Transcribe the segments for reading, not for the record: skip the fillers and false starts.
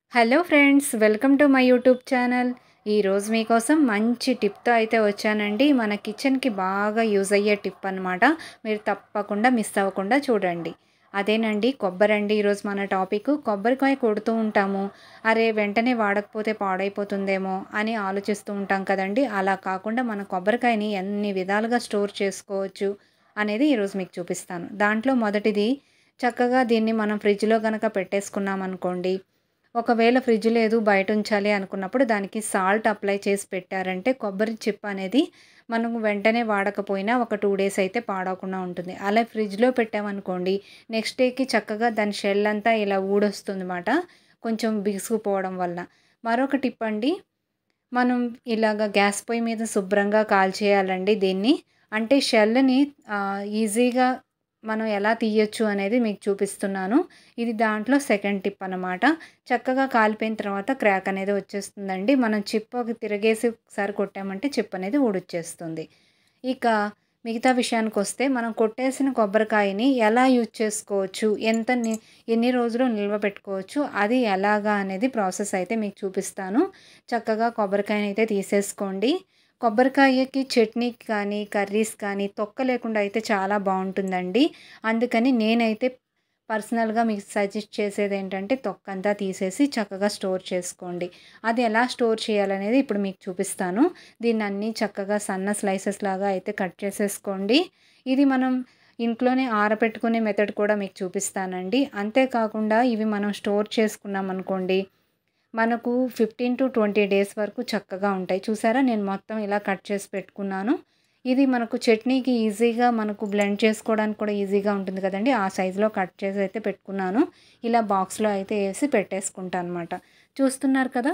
Hello friends, welcome to my YouTube channel. ఈరోజు మీకోసం మంచి టిప్తో అయితే వచ్చానండి. మన కిచెన్కి బాగా యూజ్ అయ్యే టిప్ అనమాట. మీరు తప్పకుండా మిస్ అవ్వకుండా చూడండి. అదేనండి, కొబ్బరి అండి. ఈరోజు మన టాపిక్ కొబ్బరికాయ కొడుతూ ఉంటాము. అరే, వెంటనే వాడకపోతే పాడైపోతుందేమో అని ఆలోచిస్తూ ఉంటాం కదండి. అలా కాకుండా మన కొబ్బరికాయని ఎన్ని విధాలుగా స్టోర్ చేసుకోవచ్చు అనేది ఈరోజు మీకు చూపిస్తాను. దాంట్లో మొదటిది, చక్కగా దీన్ని మనం ఫ్రిడ్జ్లో కనుక పెట్టేసుకున్నాం అనుకోండి. ఒకవేళ ఫ్రిడ్జ్ లేదు, బయట ఉంచాలి అనుకున్నప్పుడు దానికి సాల్ట్ అప్లై చేసి పెట్టారంటే కొబ్బరి చిప్ అనేది మనం వెంటనే వాడకపోయినా ఒక 2 డేస్ అయితే పాడవకుండా ఉంటుంది. అలా ఫ్రిడ్జ్లో పెట్టామనుకోండి, నెక్స్ట్ డేకి చక్కగా దాని షెల్ అంతా ఇలా ఊడొస్తుందన్నమాట, కొంచెం బిగుసుకుపోవడం వల్ల. మరొక టిప్ అండి, మనం ఇలాగ గ్యాస్ పొయ్యి మీద శుభ్రంగా కాల్చేయాలండి దీన్ని. అంటే షెల్ని ఈజీగా మనం ఎలా తీయొచ్చు అనేది మీకు చూపిస్తున్నాను. ఇది దాంట్లో సెకండ్ టిప్ అనమాట. చక్కగా కాలిపోయిన తర్వాత క్రాక్ అనేది వచ్చేస్తుందండి. మనం చిప్ ఒక తిరగేసి ఒకసారి కొట్టామంటే చిప్ అనేది ఊడొచ్చేస్తుంది. ఇక మిగతా విషయానికొస్తే, మనం కొట్టేసిన కొబ్బరికాయని ఎలా యూజ్ చేసుకోవచ్చు, ఎన్ని రోజులు నిల్వ పెట్టుకోవచ్చు, అది ఎలాగా అనేది ప్రాసెస్ అయితే మీకు చూపిస్తాను. చక్కగా కొబ్బరికాయని అయితే తీసేసుకోండి. కొబ్బరికాయకి చట్నీకి కానీ, కర్రీస్ కానీ తొక్క లేకుండా అయితే చాలా బాగుంటుందండి. అందుకని నేనైతే పర్సనల్గా మీకు సజెస్ట్ చేసేది ఏంటంటే, తొక్కంతా తీసేసి చక్కగా స్టోర్ చేసుకోండి. అది ఎలా స్టోర్ చేయాలనేది ఇప్పుడు మీకు చూపిస్తాను. దీన్ని అన్నీ చక్కగా సన్న స్లైసెస్ లాగా అయితే కట్ చేసేసుకోండి. ఇది మనం ఇంట్లోనే ఆరబెట్టుకునే మెథడ్ కూడా మీకు చూపిస్తానండి. అంతేకాకుండా ఇవి మనం స్టోర్ చేసుకున్నాం అనుకోండి, మనకు 15-20 డేస్ వరకు చక్కగా ఉంటాయి. చూసారా, నేను మొత్తం ఇలా కట్ చేసి పెట్టుకున్నాను. ఇది మనకు చట్నీకి ఈజీగా మనకు బ్లెండ్ చేసుకోవడానికి కూడా ఈజీగా ఉంటుంది కదండి. ఆ సైజులో కట్ చేసి అయితే పెట్టుకున్నాను. ఇలా బాక్స్లో అయితే వేసి పెట్టేసుకుంటాను అనమాట. చూస్తున్నారు కదా,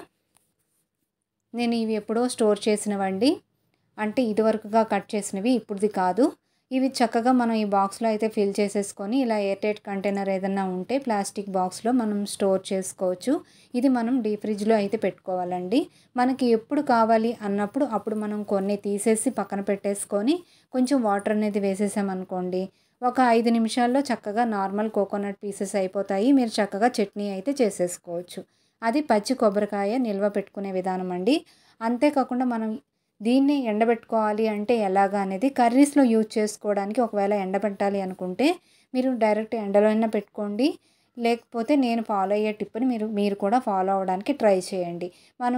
నేను ఇవి ఎప్పుడో స్టోర్ చేసినవండి. అంటే ఇదివరకుగా కట్ చేసినవి, ఇప్పుడుది కాదు. ఇవి చక్కగా మనం ఈ బాక్స్లో అయితే ఫిల్ చేసేసుకొని, ఇలా ఎయిర్టైట్ కంటైనర్ ఏదన్నా ఉంటే ప్లాస్టిక్ బాక్స్లో మనం స్టోర్ చేసుకోవచ్చు. ఇది మనం డీప్ ఫ్రిడ్జ్లో అయితే పెట్టుకోవాలండి. మనకి ఎప్పుడు కావాలి అన్నప్పుడు అప్పుడు మనం కొన్ని తీసేసి పక్కన పెట్టేసుకొని, కొంచెం వాటర్ అనేది వేసేసామనుకోండి, ఒక 5 నిమిషాల్లో చక్కగా నార్మల్ కోకోనట్ పీసెస్ అయిపోతాయి. మీరు చక్కగా చట్నీ అయితే చేసేసుకోవచ్చు. అది పచ్చి కొబ్బరికాయ నిల్వ పెట్టుకునే విధానం అండి. అంతేకాకుండా మనం దీన్ని ఎండబెట్టుకోవాలి అంటే ఎలాగా అనేది, కర్రీస్లో యూజ్ చేసుకోవడానికి ఒకవేళ ఎండబెట్టాలి అనుకుంటే మీరు డైరెక్ట్ ఎండలో అయినా పెట్టుకోండి. లేకపోతే నేను ఫాలో అయ్యే టిప్ని మీరు కూడా ఫాలో అవ్వడానికి ట్రై చేయండి. మనం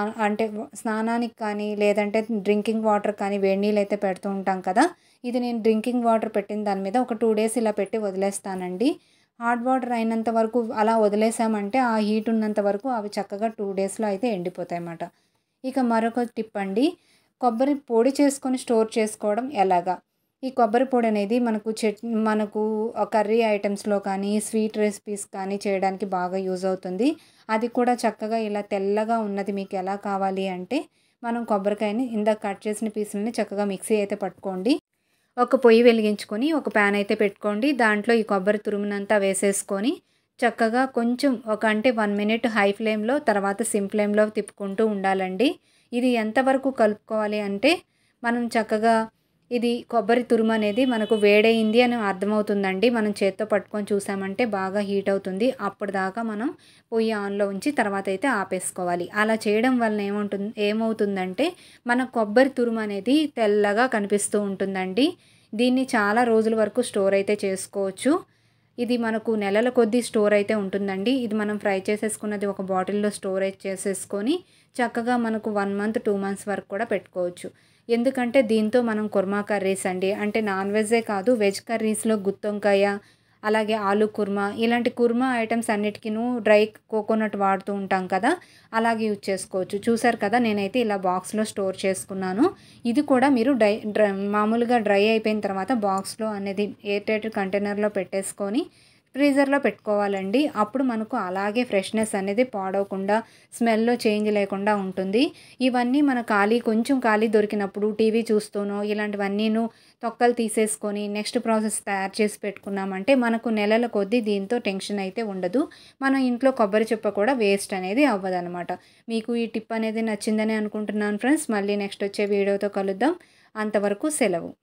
స్నానానికి కానీ, లేదంటే డ్రింకింగ్ వాటర్ కానీ వేడి నీళ్ళు అయితే పెడుతూ ఉంటాం కదా. ఇది నేను డ్రింకింగ్ వాటర్ పెట్టిన దాని మీద ఒక 2 డేస్ ఇలా పెట్టి వదిలేస్తానండి. హాట్ వాటర్ అయినంత వరకు అలా వదిలేసామంటే, ఆ హీట్ ఉన్నంత వరకు అవి చక్కగా 2 డేస్లో అయితే ఎండిపోతాయి అన్నమాట. ఇక మరొక టిప్ అండి, కొబ్బరి పొడి చేసుకొని స్టోర్ చేసుకోవడం ఎలాగా. ఈ కొబ్బరి పొడి అనేది మనకు కర్రీ ఐటమ్స్లో కానీ, స్వీట్ రెసిపీస్ కానీ చేయడానికి బాగా యూజ్ అవుతుంది. అది కూడా చక్కగా ఇలా తెల్లగా ఉన్నది మీకు ఎలా కావాలి అంటే, మనం కొబ్బరికాయని ఇందాక కట్ చేసిన పీసులని చక్కగా మిక్సీ అయితే పట్టుకోండి. ఒక పొయ్యి వెలిగించుకొని ఒక ప్యాన్ అయితే పెట్టుకోండి. దాంట్లో ఈ కొబ్బరి తురుమునంతా వేసేసుకొని చక్కగా కొంచెం 1 మినిట్ హై ఫ్లేమ్లో, తర్వాత సిమ్ ఫ్లేమ్లో తిప్పుకుంటూ ఉండాలండి. ఇది ఎంతవరకు కలుపుకోవాలి అంటే, మనం చక్కగా ఇది కొబ్బరి తురుము అనేది మనకు వేడయింది అని అర్థమవుతుందండి. మనం చేత్తో పట్టుకొని చూసామంటే బాగా హీట్ అవుతుంది. అప్పటిదాకా మనం పొయ్యి ఆన్లో ఉంచి తర్వాత అయితే ఆపేసుకోవాలి. అలా చేయడం వలన ఏమవుతుందంటే మన కొబ్బరి తురుము అనేది తెల్లగా కనిపిస్తూ ఉంటుందండి. దీన్ని చాలా రోజుల వరకు స్టోర్ అయితే చేసుకోవచ్చు. ఇది మనకు నెలల కొద్దీ స్టోర్ అయితే ఉంటుందండి. ఇది మనం ఫ్రై చేసేసుకున్నది ఒక బాటిల్లో స్టోరేజ్ చేసేసుకొని చక్కగా మనకు 1 మంత్ 2 మంత్స్ వరకు కూడా పెట్టుకోవచ్చు. ఎందుకంటే దీంతో మనం కుర్మా కర్రీస్ అండి, అంటే నాన్ వెజ్జే కాదు, వెజ్ కర్రీస్లో గుత్తొంకాయ, అలాగే ఆలు కుర్మా, ఇలాంటి కుర్మా ఐటమ్స్ అన్నిటికీను డ్రై కోకోనట్ వాడుతూ ఉంటాం కదా, అలాగే యూజ్ చేసుకోవచ్చు. చూసారు కదా, నేనైతే ఇలా బాక్స్లో స్టోర్ చేసుకున్నాను. ఇది కూడా మీరు మామూలుగా డ్రై అయిపోయిన తర్వాత బాక్స్లో అనేది ఎయిర్ టైట్ కంటైనర్లో పెట్టేసుకొని ఫ్రీజర్లో పెట్టుకోవాలండి. అప్పుడు మనకు అలాగే ఫ్రెష్నెస్ అనేది పాడవకుండా, స్మెల్లో చేంజ్ లేకుండా ఉంటుంది. ఇవన్నీ మన కొంచెం ఖాళీ దొరికినప్పుడు టీవీ చూస్తూనో ఇలాంటివన్నీను తొక్కలు తీసేసుకొని నెక్స్ట్ ప్రాసెస్ తయారు చేసి పెట్టుకున్నామంటే మనకు నెలల కొద్దీ దీంతో టెన్షన్ అయితే ఉండదు. మన ఇంట్లో కొబ్బరి చిప్ప కూడా వేస్ట్ అనేది అవ్వదనమాట. మీకు ఈ టిప్ అనేది నచ్చిందని అనుకుంటున్నాను ఫ్రెండ్స్. మళ్ళీ నెక్స్ట్ వచ్చే వీడియోతో కలుద్దాం. అంతవరకు సెలవు.